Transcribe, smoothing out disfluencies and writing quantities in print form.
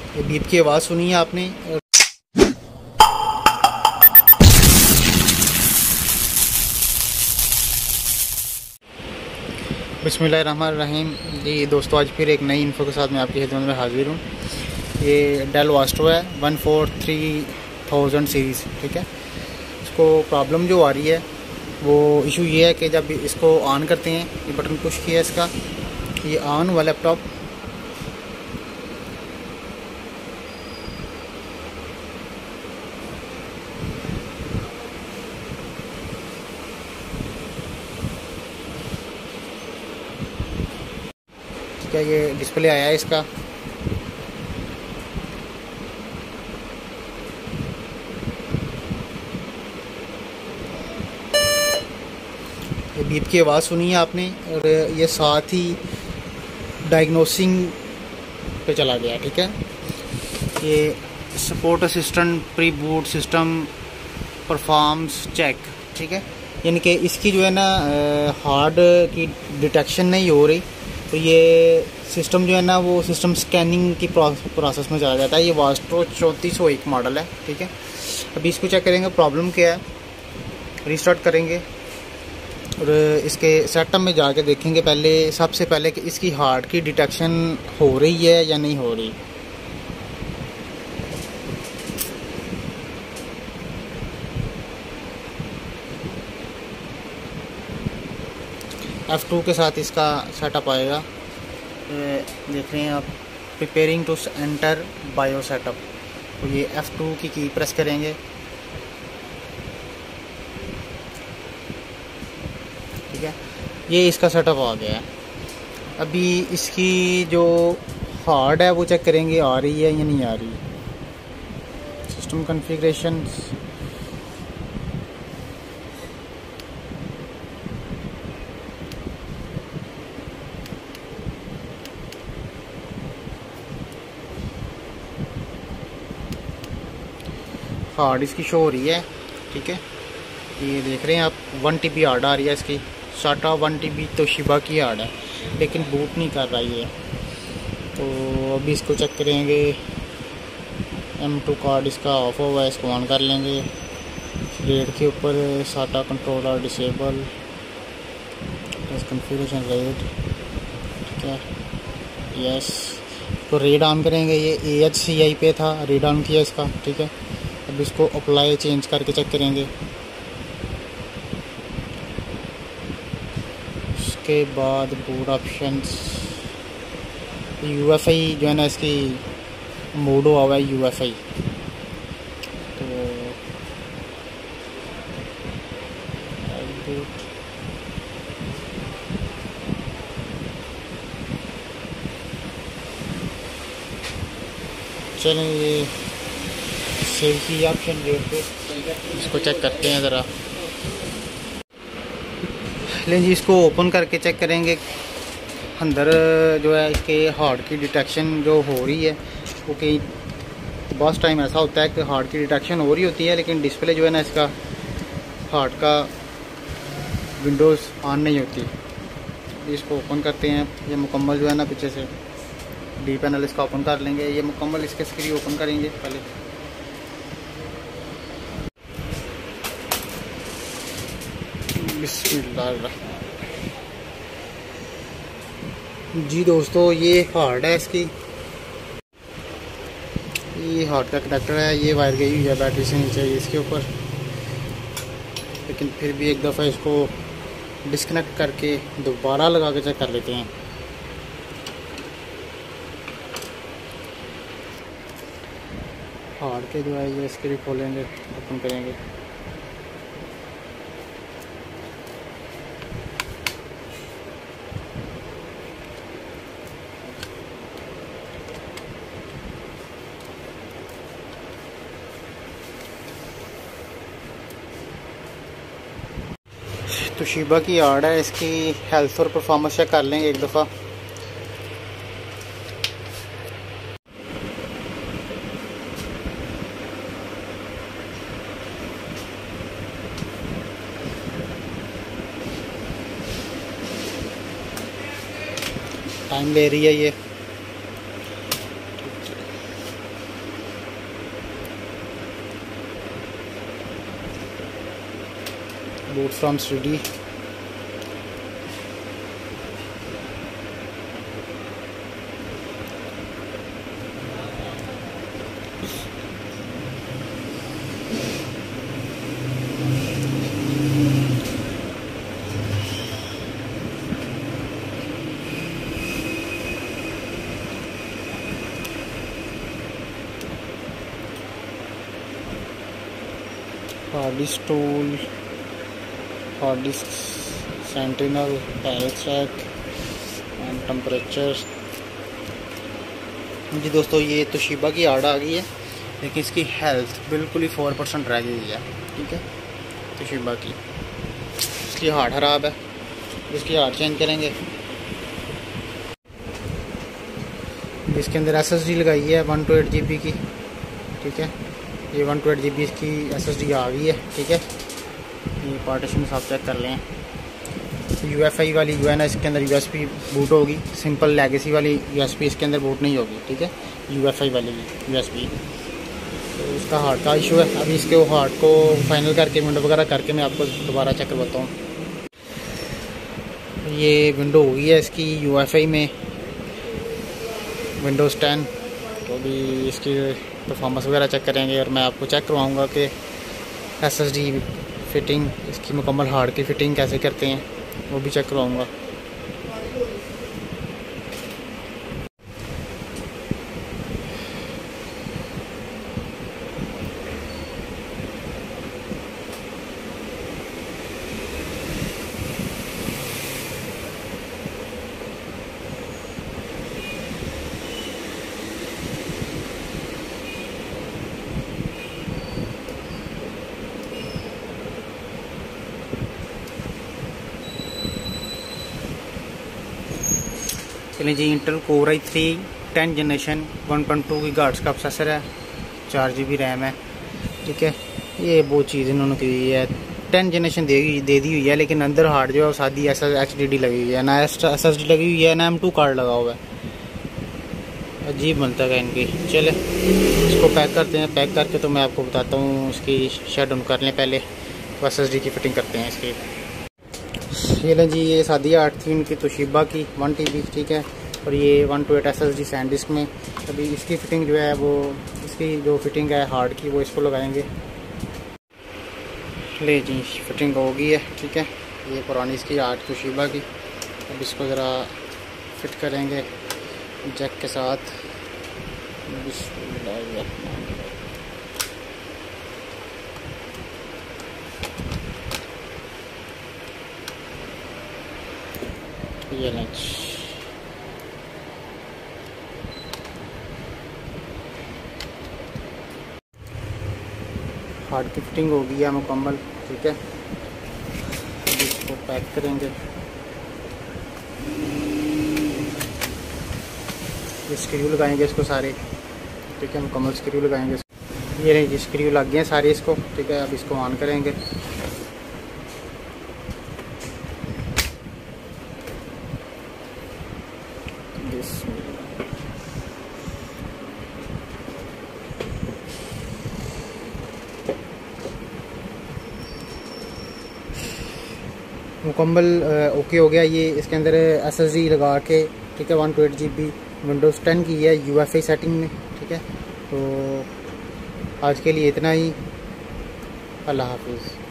ये बीप की आवाज़ सुनी है आपने। बिस्मिल्लाहिर्रहमानिर्रहीम। जी दोस्तों, आज फिर एक नई इन्फो के साथ मैं आपकी खिदमत में हाजिर हूँ। ये डेल वास्ट्रो है 143,000 सीरीज़, ठीक है। इसको प्रॉब्लम जो आ रही है वो इशू ये है कि जब इसको ऑन करते हैं, ये बटन पुश किया इसका, ये ऑन हुआ लैपटॉप, ठीक है। ये डिस्प्ले आया है इसका, ये बीप की आवाज़ सुनी है आपने, और ये साथ ही डायग्नोसिंग पे चला गया, ठीक है। ये support assistant pre boot system performs check, ठीक है। यानी कि इसकी जो है ना हार्ड की डिटेक्शन नहीं हो रही, तो ये सिस्टम जो है ना वो सिस्टम स्कैनिंग की प्रोसेस में चला जाता है। ये वास्ट्रो 3401 मॉडल है, ठीक है। अभी इसको चेक करेंगे प्रॉब्लम क्या है, रीस्टार्ट करेंगे और इसके सेटअप में जाके देखेंगे पहले, सबसे पहले कि इसकी हार्ड की डिटेक्शन हो रही है या नहीं हो रही। F2 के साथ इसका सेटअप आएगा। देख रहे हैं आप, preparing to enter BIOS setup, तो ये F2 की प्रेस करेंगे, ठीक है। ये इसका सेटअप आ गया है। अभी इसकी जो हार्ड है वो चेक करेंगे आ रही है या नहीं आ रही। सिस्टम कॉन्फ़िगरेशन, हार्ड इसकी शो हो रही है, ठीक है। ये देख रहे हैं आप 1 TB हार्ड आ रही है इसकी। SATA 1 TB तोशिबा की हार्ड है, लेकिन बूट नहीं कर रहा ये। तो अभी इसको चेक करेंगे। M2 कार्ड इसका ऑफ हुआ है, इसको ऑन कर लेंगे। रेड के ऊपर SATA controller disable, configuration RAID, ठीक है, यस। तो रेड ऑन करेंगे। ये AHCI पे था, रेड ऑन किया इसका, ठीक है। अब इसको अप्लाई चेंज करके चेक करेंगे। उसके बाद बूट ऑप्शंस, UFI जो है ना इसकी मोड हुआ हुआ है UFI। तो चलें, ये सेव की ऑप्शन रेट पे, इसको चेक करते हैं ज़रा। लेकिन जी इसको ओपन करके चेक करेंगे अंदर जो है इसके हार्ड की डिटेक्शन जो हो रही है। वो कई बहुत टाइम ऐसा होता है कि हार्ड की डिटेक्शन हो रही होती है, लेकिन डिस्प्ले जो है ना इसका हार्ड का विंडोज़ ऑन नहीं होती। इसको ओपन करते हैं। ये मुकम्मल जो है ना पीछे से डी पैनल इसका ओपन कर लेंगे। ये मुकम्मल इसके स्क्रीन ओपन करेंगे पहले। बिस्मिल्लाह। जी दोस्तों, ये हार्ड है इसकी, ये हार्ड का कनेक्टर है। ये वायर गई हुई है बैटरी से नीचे इसके ऊपर, लेकिन फिर भी एक दफ़ा इसको डिस्कनेक्ट करके दोबारा लगा के चेक कर लेते हैं। हार्ड के जो है ये स्क्रीन खोलेंगे, ओपन करेंगे। तोशिबा की हार्ड है, इसकी हेल्थ और परफॉर्मेंस चेक कर लेंगे एक दफ़ा। टाइम ले रही है ये। boot from 3D। Hard disk tool, hard disk sentinel, पैरेट ट्रैक एंड टेम्परेचर। जी दोस्तों, ये तोशिबा की हार्ड आ गई है, लेकिन इसकी हेल्थ बिल्कुल ही 4% रह गई है। ठीक है, तोशिबा की इसकी हार्ड ख़राब है, इसकी हार्ड चेंज करेंगे। इसके अंदर SSD लगाई है 128 GB की। ठीक है, ये 128 GB की SSD आ गई है। ठीक है, ये पार्टीशन साफ चेक कर लें। UFI वाली जो है ना, इसके अंदर USB बूट होगी, सिंपल लेगेसी वाली USB इसके अंदर बूट नहीं होगी। ठीक है, UFI वाली USB, तो इसका हार्ड का इशू है। अभी इसके हार्ड को फाइनल करके विंडो वगैरह करके मैं आपको दोबारा चेक करवाता हूँ। ये विंडो हो गई है इसकी UFI में, विंडोज़ 10। तो अभी इसकी परफॉर्मेंस वगैरह चेक करेंगे और मैं आपको चेक करवाऊँगा कि SSD फिटिंग, इसकी मुकम्मल हार्ड की फ़िटिंग कैसे करते हैं, वो भी चेक करवाऊँगा। चलिए जी, Intel core i3 10 generation 1.2 gigahertz का प्रोसेसर है, 4 GB रैम है। ठीक है, ये बहुत चीज़ इन्होंने की हुई है। 10 जनरेशन दे दी हुई है, लेकिन अंदर हार्ड जो है सादी HDD लगी हुई है, ना SSD लगी हुई है, ना M2 कार्ड लगा हुआ है। अजीब बनता है इनकी। चले इसको पैक करते हैं। पैक करके तो मैं आपको बताता हूँ, इसकी शट डाउन कर लें पहले, तो SSD की फ़िटिंग करते हैं इसकी। ये लें जी, ये सादी 8 थी इनकी तोशिबा की 1 TB। ठीक है, और ये 128 SSD सैंडिस्क में। अभी इसकी फ़िटिंग जो है वो, इसकी जो फ़िटिंग है हार्ड की, वो इसको लगाएंगे। ले जी, फ़िटिंग हो गई है। ठीक है, ये पुरानी इसकी 8 तोशिबा की। अब इसको ज़रा फिट करेंगे जैक के साथ। ये लंच हार्ड की फिटिंग हो गई है मुकम्मल। ठीक है, इसको पैक करेंगे। स्क्रू लगाएंगे इसको सारे। ठीक है, मुकम्मल स्क्रू लगाएंगे। ये रही जी, स्क्रू लग गए सारे इसको। ठीक है, अब इसको ऑन करेंगे। मुकम्मल ओके हो गया। ये इसके अंदर SSD लगा के, ठीक है, 128 GB विंडोज़ 10 की है UFI सेटिंग में। ठीक है, तो आज के लिए इतना ही। अल्लाह हाफिज़।